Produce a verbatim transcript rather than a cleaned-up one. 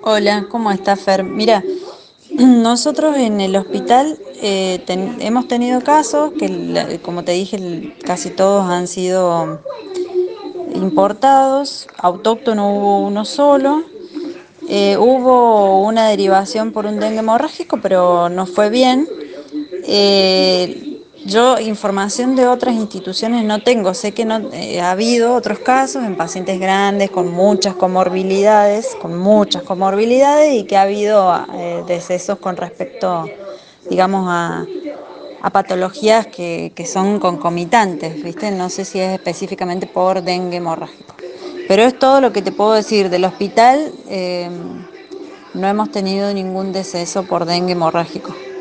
Hola, ¿cómo estás, Fer? Mira, nosotros en el hospital eh, ten- hemos tenido casos que, la- como te dije, el- casi todos han sido importados, autóctono hubo uno solo. Eh, hubo una derivación por un dengue hemorrágico, pero no fue bien. Eh, yo información de otras instituciones no tengo, sé que no eh, ha habido otros casos en pacientes grandes con muchas comorbilidades, con muchas comorbilidades y que ha habido eh, decesos con respecto, digamos, a, a patologías que, que son concomitantes, ¿viste? No sé si es específicamente por dengue hemorrágico. Pero es todo lo que te puedo decir del hospital. Eh, no hemos tenido ningún deceso por dengue hemorrágico.